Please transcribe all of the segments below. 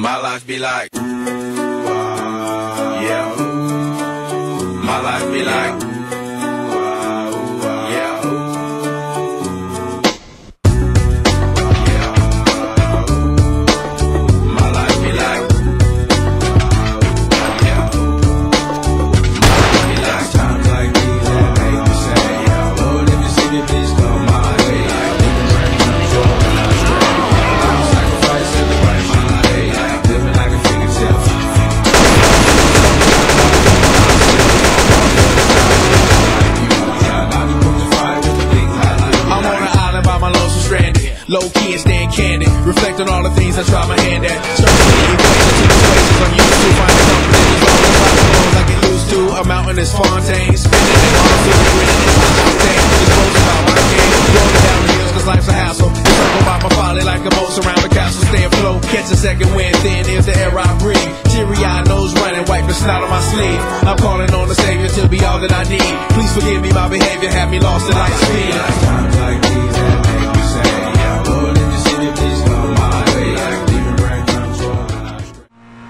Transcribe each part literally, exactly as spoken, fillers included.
My life be like, uh, yeah. My life be like, uh, yeah. My life be like, yeah. My life be like times like these that make me say, yeah. Lord, if you see me, please come my way. Like, living right from the floor and I'm straight. I'm sacrificing the right my life. Like, living like a fingertip. I'm on an island by my lonesome stranded. Low key and staying candid. Reflect on all the things I try my hand at. Searching for the equation to the places I'm used to. Finding something that is all the obstacles I get used to. A mountain is Fontaine. Spinning it all through the grid and it's high octane. Just boast about my game. Rolling down the hills cause life's a hassle. Circle about my folly like a moat around the castle. Stay afloat. Catch a second wind. Thin is the air I breathe. Teary-eyed nose running. Wipe the snot on my sleeve. I'm calling on the Savior to be all that I need. Please forgive me my behavior. Have me lost in light speed. Times like these that make me say, yeah, Lord, if you see me, please come my way. Like leaving right control and I straight.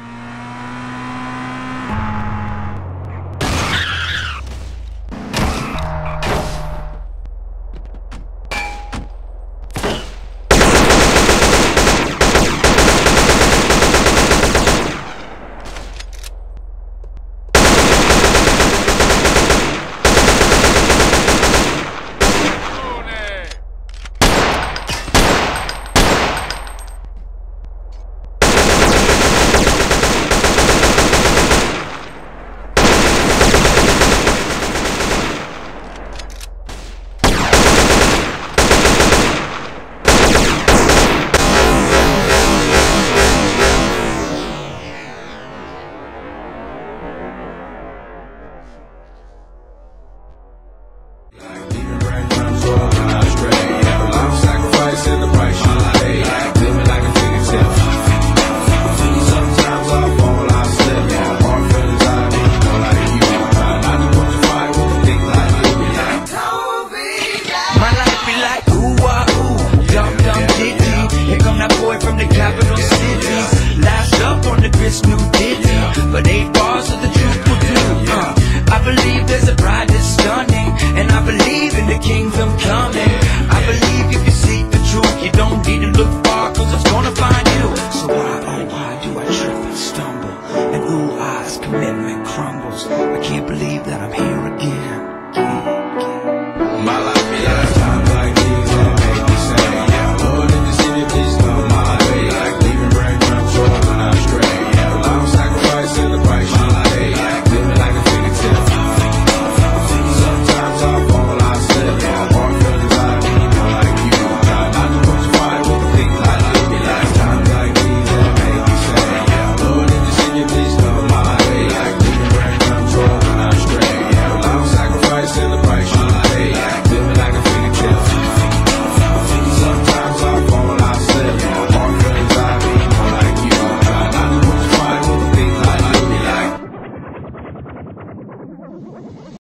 But eight bars of the truth will do. uh, I believe there's a bride that's stunning, and I believe in the kingdom coming.